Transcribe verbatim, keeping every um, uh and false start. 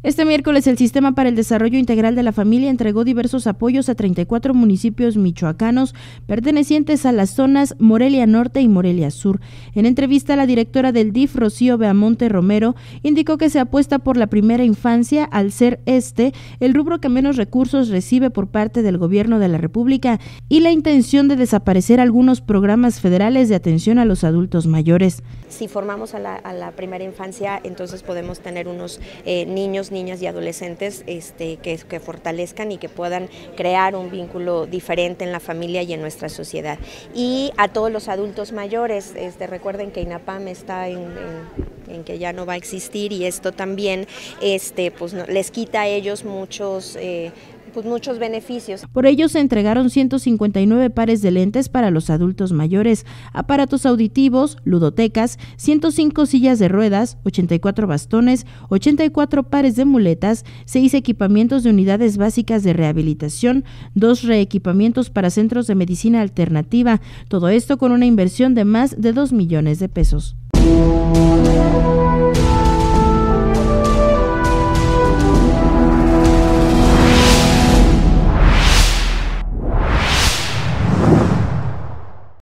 Este miércoles, el Sistema para el Desarrollo Integral de la Familia entregó diversos apoyos a treinta y cuatro municipios michoacanos pertenecientes a las zonas Morelia Norte y Morelia Sur. En entrevista, la directora del D I F, Rocío Beamonte Romero, indicó que se apuesta por la primera infancia al ser este el rubro que menos recursos recibe por parte del Gobierno de la República y la intención de desaparecer algunos programas federales de atención a los adultos mayores. Si formamos a la, a la primera infancia, entonces podemos tener unos eh, niños, niñas y adolescentes este, que, que fortalezcan y que puedan crear un vínculo diferente en la familia y en nuestra sociedad. Y a todos los adultos mayores, este, recuerden que INAPAM está en, en, en que ya no va a existir y esto también este, pues, no, les quita a ellos muchos eh, Pues muchos beneficios. Por ello se entregaron ciento cincuenta y nueve pares de lentes para los adultos mayores, aparatos auditivos, ludotecas, ciento cinco sillas de ruedas, ochenta y cuatro bastones, ochenta y cuatro pares de muletas, seis equipamientos de unidades básicas de rehabilitación, dos reequipamientos para centros de medicina alternativa, todo esto con una inversión de más de dos millones de pesos.